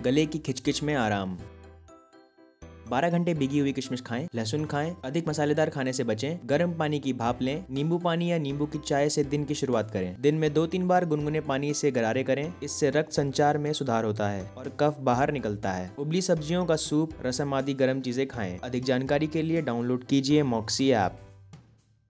गले की खिचखिच में आराम। 12 घंटे भीगी हुई किशमिश खाएं, लहसुन खाएं, अधिक मसालेदार खाने से बचें, गर्म पानी की भाप लें, नींबू पानी या नींबू की चाय से दिन की शुरुआत करें। दिन में 2-3 बार गुनगुने पानी से गरारे करें, इससे रक्त संचार में सुधार होता है और कफ बाहर निकलता है। उबली सब्जियों का सूप, रसम आदि गर्म चीजें खाएं। अधिक जानकारी के लिए डाउनलोड कीजिए मॉक्सी ऐप।